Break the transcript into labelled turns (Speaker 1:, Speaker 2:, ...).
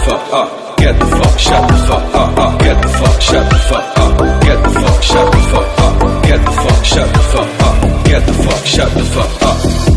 Speaker 1: fuck up. Get the fuck, shut the fuck up. Get the fuck, shut the fuck up. Get the fuck, shut the fuck up. Get the fuck, shut the fuck up. Get the fuck, shut the fuck up.